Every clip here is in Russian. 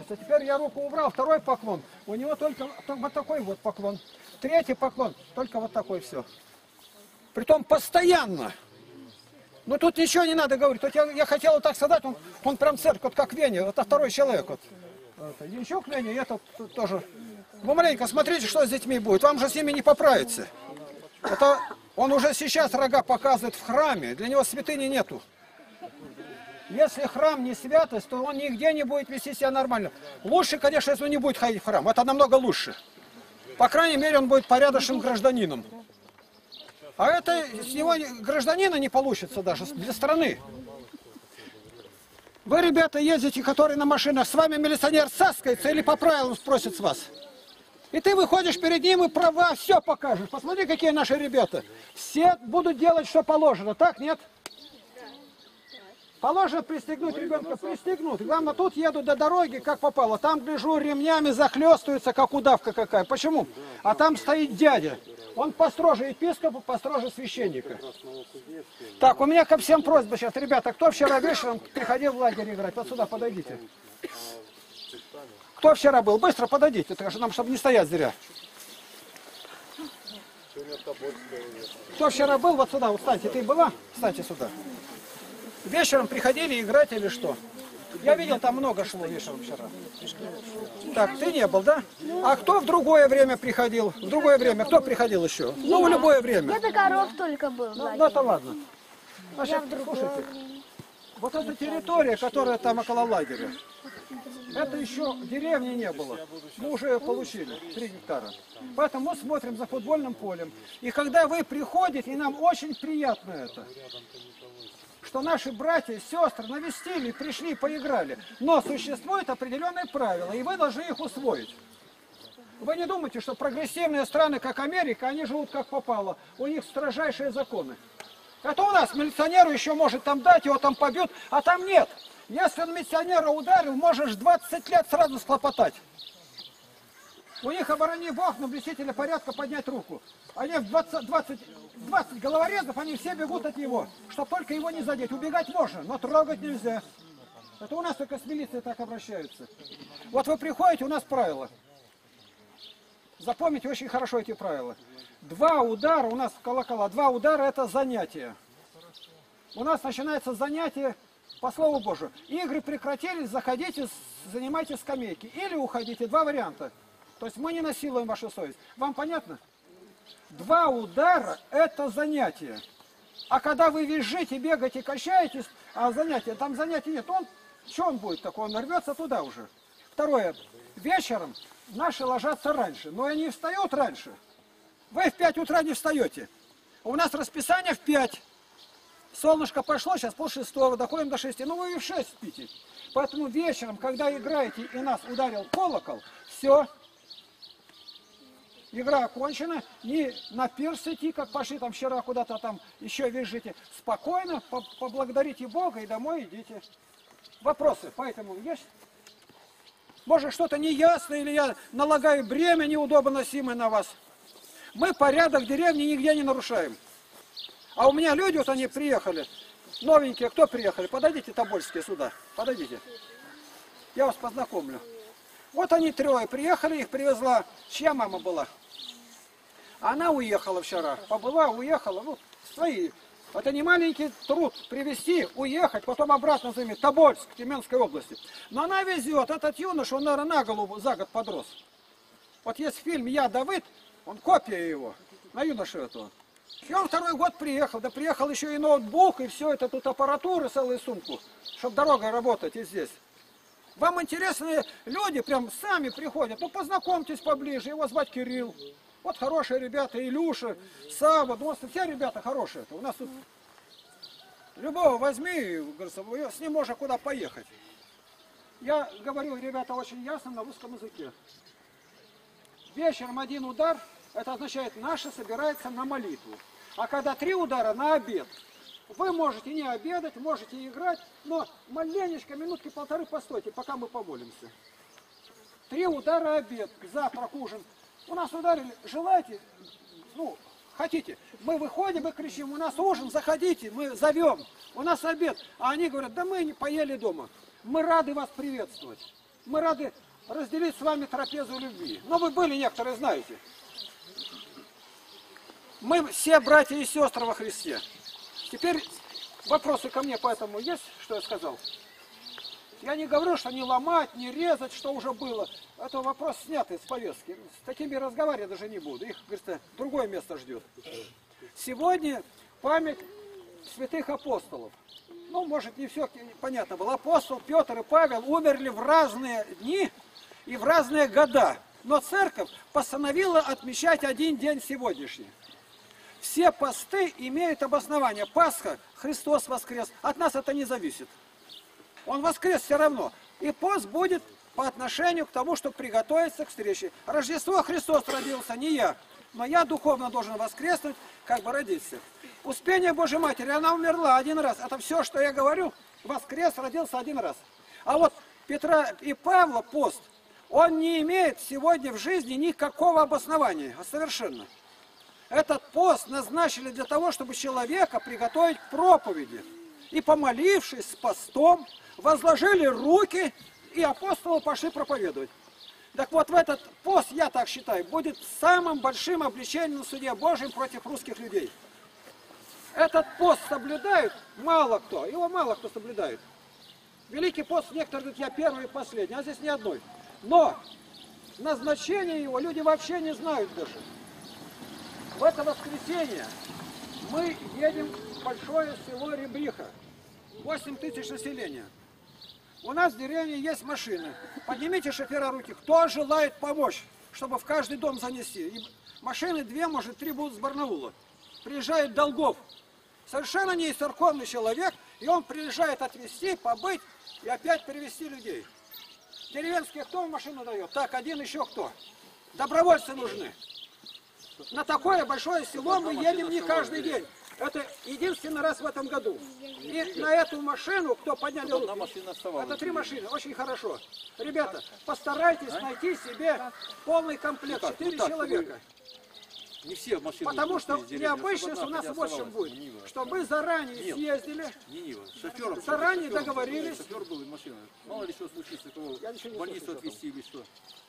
Теперь я руку убрал, второй поклон. У него только вот такой вот поклон. Третий поклон, только вот такой, все. Притом постоянно. Но тут ничего не надо говорить. Тут я хотел вот так сказать, он прям церковь, вот как Веня, это второй человек. Вот. Янчук Веня, и этот тоже. Вы маленько смотрите, что с детьми будет. Вам же с ними не поправиться. Это он уже сейчас рога показывает в храме. Для него святыни нету. Если храм не святость, то он нигде не будет вести себя нормально. Лучше, конечно, если он не будет ходить в храм. Это намного лучше. По крайней мере, он будет порядочным гражданином. А это с него гражданина не получится даже для страны. Вы, ребята, ездите, которые на машинах, с вами милиционер цаскается или по правилам спросит с вас. И ты выходишь перед ним и права, все покажешь. Посмотри, какие наши ребята. Все будут делать, что положено. Так, нет? Положено пристегнуть ребенка, пристегнут. Главное, тут едут до дороги, как попало. Там, гляжу, ремнями захлестываются, как удавка какая. Почему? А там стоит дядя. Он построже епископа, построже священника. Так, у меня ко всем просьба сейчас. Ребята, кто вчера вечером приходил в лагерь играть? Вот сюда подойдите. Кто вчера был? Быстро подойдите, нам, чтобы не стоять зря. Кто вчера был? Вот сюда, вот встаньте. Ты была? Встаньте сюда. Вечером приходили играть или что? Я видел, там много шло вечером вчера. Так, ты не был, да? А кто в другое время приходил? В другое время кто приходил еще? Ну, в любое время. Я Коров только был. Ну, это ладно. Значит, слушайте, вот эта территория, которая там около лагеря, это еще деревни не было. Мы уже ее получили, 3 гектара. Поэтому мы смотрим за футбольным полем. И когда вы приходите, и нам очень приятно это, что наши братья и сестры навестили, пришли, поиграли. Но существуют определенные правила, и вы должны их усвоить. Вы не думайте, что прогрессивные страны, как Америка, они живут как попало. У них строжайшие законы. Это у нас милиционеру еще может там дать, его там побьют, а там нет. Если он милиционера ударил, можешь 20 лет сразу схлопотать. У них, оборони Бог, на блюстителя порядка поднять руку. Они в 20 головорезов, они все бегут от него, чтобы только его не задеть. Убегать можно, но трогать нельзя. Это у нас только с милицией так обращаются. Вот вы приходите, у нас правила. Запомните очень хорошо эти правила. 2 удара, у нас в колокола, 2 удара это занятие. У нас начинается занятие по слову Божию. Игры прекратились, заходите, занимайте скамейки. Или уходите, 2 варианта. То есть мы не насилуем вашу совесть. Вам понятно? 2 удара это занятие. А когда вы визжите, бегаете, качаетесь, а занятия, там занятий нет, что он будет такой? Он рвется туда уже. Второе. Вечером наши ложатся раньше, но они встают раньше. Вы в 5 утра не встаете. У нас расписание в 5. Солнышко пошло, сейчас 5:30, доходим до 6. Ну вы и в 6 спите. Поэтому вечером, когда играете и нас ударил колокол, все. Игра окончена, не на пирс идти, как пошли там вчера куда-то там еще визжите. Спокойно, поблагодарите Бога и домой идите. Вопросы поэтому есть? Может что-то неясно, или я налагаю бремя неудобно носимое на вас. Мы порядок деревни нигде не нарушаем. А у меня люди, вот они приехали, новенькие, кто приехали? Подойдите, тобольские, сюда, подойдите. Я вас познакомлю. Вот они 3 приехали, их привезла, чья мама была? Она уехала вчера, побыла, уехала, ну, свои. Это не маленький труд привезти, уехать, потом обратно заиметь. Тобольск, Тюменской области. Но она везет, этот юноша, он, наверное, на голову за год подрос. Вот есть фильм «Я, Давыд», он копия его, на юношу этого. И он 2-й год приехал, да приехал еще и ноутбук, и все это, тут аппаратуру, целую сумку, чтобы дорогой работать и здесь. Вам интересные люди прям сами приходят, ну познакомьтесь поближе, его звать Кирилл. Вот хорошие ребята, Илюша, Сава, ну, все ребята хорошие. У нас тут любого возьми, говорится, с ним можно куда поехать. Я говорю, ребята, очень ясно на русском языке. Вечером 1 удар, это означает, наши собираются на молитву. А когда 3 удара, на обед. Вы можете не обедать, можете играть, но маленечко, минутки 1,5 постойте, пока мы помолимся. 3 удара обед, завтрак, ужин. У нас ударили, желаете, ну, хотите. Мы выходим и кричим, у нас ужин, заходите, мы зовем. У нас обед. А они говорят, да мы не поели дома. Мы рады вас приветствовать. Мы рады разделить с вами трапезу любви. Но вы были некоторые, знаете. Мы все братья и сестры во Христе. Теперь вопросы ко мне, поэтому есть, что я сказал? Я не говорю, что не ломать, не резать, что уже было. Это вопрос снятый с повестки. С такими разговаривать даже не буду. Их, говорится, другое место ждет. Сегодня память святых апостолов. Ну, может, не все понятно было. Апостол Петр и Павел умерли в разные дни и в разные года. Но церковь постановила отмечать один день сегодняшний. Все посты имеют обоснование. Пасха, Христос воскрес. От нас это не зависит. Он воскрес все равно. И пост будет по отношению к тому, чтобы приготовиться к встрече. Рождество Христос родился, не я. Но я духовно должен воскреснуть, как бы родиться. Успение Божьей Матери, она умерла один раз. Это все, что я говорю. Воскрес, родился один раз. А вот Петра и Павла пост, он не имеет сегодня в жизни никакого обоснования. Совершенно. Этот пост назначили для того, чтобы человека приготовить к проповеди. И помолившись с постом, возложили руки, и апостолы пошли проповедовать. Так вот, в этот пост, я так считаю, будет самым большим обличением на суде Божьем против русских людей. Этот пост соблюдают мало кто, его мало кто соблюдает. Великий пост, некоторые говорят, я первый и последний, а здесь ни одной. Но назначение его люди вообще не знают даже. В это воскресенье мы едем в большое село Ребриха. 8 тысяч населения. У нас в деревне есть машины. Поднимите, шофера, руки. Кто желает помочь, чтобы в каждый дом занести? И машины 2, может 3 будут с Барнаула. Приезжает Долгов. Совершенно не церковный человек. И он приезжает отвезти, побыть и опять перевезти людей. Деревенские кто машину дает? Так, один еще кто? Добровольцы нужны. На такое большое село мы едем не каждый день. Это единственный раз в этом году. И на эту машину, кто подняли руки, это 3 машины, очень хорошо. Ребята, постарайтесь найти себе полный комплект, 4 человека. Не все машины. Потому что необычность у нас вот в чем будет. Что мы заранее съездили, заранее договорились. Шофер был и машина. Мало ли что случится, кого в больницу отвезти или что.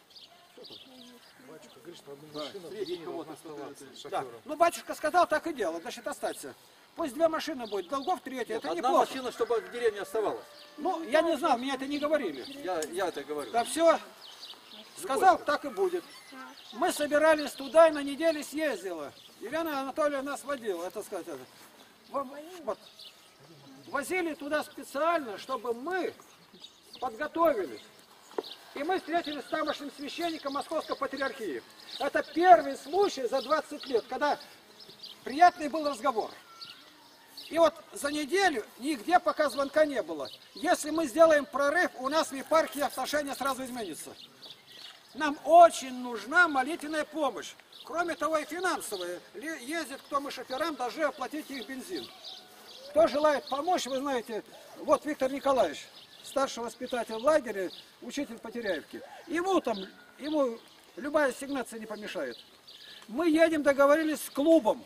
Батюшка говорит, что одну машину кого-то оставаться с Да. шофером. Ну, батюшка сказал, так и дело, значит, остаться. Пусть 2 машины будет, Долгов 3, это Одна неплохо. машина, чтобы в деревне оставалась. Ну, я не знал, меня это не говорили. Я это говорю. Да все, сказал, так и будет. Мы собирались туда и на неделю съездила. Елена Анатольевна нас водила, это сказать. Это. Вот. Возили туда специально, чтобы мы подготовились. И мы встретились с тамошним священником Московской Патриархии. Это первый случай за 20 лет, когда приятный был разговор. И вот за неделю нигде пока звонка не было. Если мы сделаем прорыв, у нас в епархии отношения сразу изменятся. Нам очень нужна молитвенная помощь. Кроме того и финансовая. Ездит кто мы шоферам, должны оплатить их бензин. Кто желает помочь, вы знаете, вот Виктор Николаевич, старший воспитатель лагеря, учитель Потеряевки. Ему любая ассигнация не помешает. Мы едем, договорились с клубом.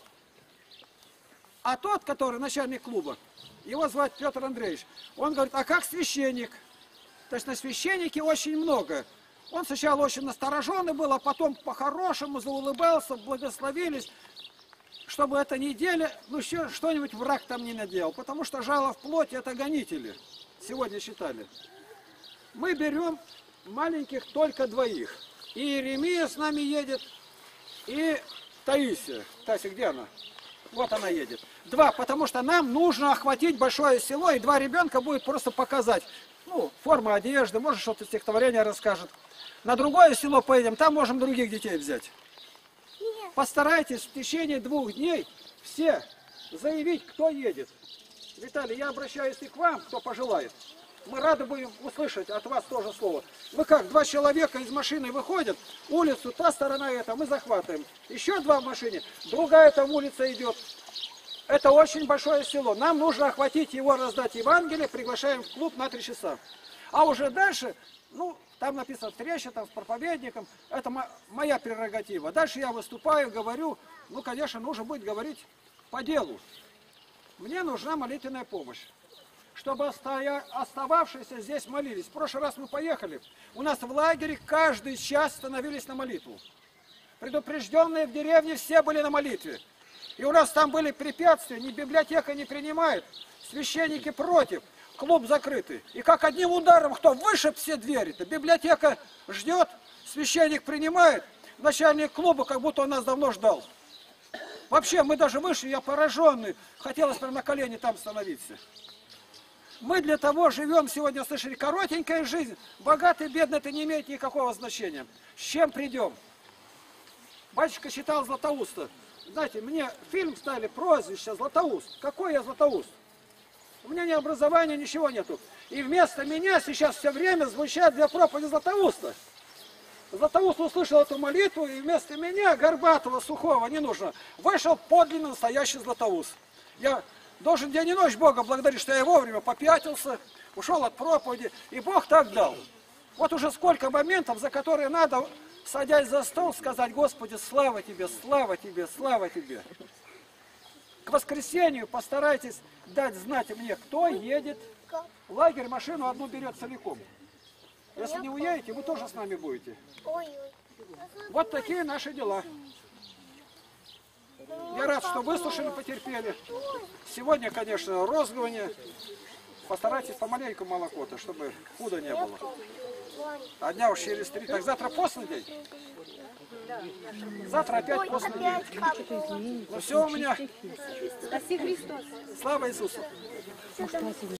А тот, который начальник клуба, его звать Петр Андреевич, он говорит, а как священник? То есть на священнике очень много. Он сначала очень настороженный был, а потом по-хорошему заулыбался, благословились, чтобы эта неделя, ну что-нибудь враг там не наделал. Потому что жало в плоти это гонители, сегодня считали. Мы берем маленьких только 2. И Иеремия с нами едет, и Таисия. Тася, где она? Вот она едет. 2, потому что нам нужно охватить большое село, и 2 ребенка будет просто показать. Ну, форма одежды, может что-то стихотворение расскажет. На другое село поедем, там можем других детей взять. Постарайтесь в течение 2 дней все заявить, кто едет. Виталий, я обращаюсь и к вам, кто пожелает. Мы рады будем услышать от вас тоже слово. Вы как, 2 человека из машины выходят, улицу, та сторона эта, мы захватываем. Еще 2 в машине, другая там улица идет. Это очень большое село. Нам нужно охватить его, раздать Евангелие, приглашаем в клуб на 3 часа. А уже дальше, ну, там написано встреча там, с проповедником, это моя прерогатива. Дальше я выступаю, говорю, ну, конечно, нужно будет говорить по делу. Мне нужна молитвенная помощь. чтобы остававшиеся здесь молились. В прошлый раз мы поехали, у нас в лагере каждый час становились на молитву. Предупрежденные в деревне все были на молитве. И у нас там были препятствия, ни библиотека не принимает, священники против, клуб закрытый. И как одним ударом кто вышиб все двери-то, библиотека ждет, священник принимает, начальник клуба как будто он нас давно ждал. Вообще, мы даже вышли, я пораженный, хотелось прям на колени там становиться. Мы для того живем сегодня, слышали, коротенькая жизнь, богатый, бедный, это не имеет никакого значения. С чем придем? Батюшка читал Златоуста. Знаете, мне фильм ставили, прозвище Златоуст. Какой я Златоуст? У меня ни образования, ничего нету. И вместо меня сейчас все время звучат две проповеди Златоуста. Златоуст услышал эту молитву, и вместо меня, горбатого, сухого, не нужно, вышел подлинно настоящий Златоуст. Я должен день и ночь Бога благодарить, что я вовремя попятился, ушел от проповеди, и Бог так дал. Вот уже сколько моментов, за которые надо, садясь за стол, сказать: Господи, слава Тебе, слава Тебе, слава Тебе. К воскресенью постарайтесь дать знать мне, кто едет в лагерь, машину одну берет целиком. Если не уедете, вы тоже с нами будете. Вот такие наши дела. Я рад, что выслушали, потерпели. Сегодня, конечно, розгование. Постарайтесь помаленьку молоко-то, чтобы худо не было. А дня уж через 3. Так завтра постный день? Завтра опять постный день. Ну все у меня. Слава Иисусу.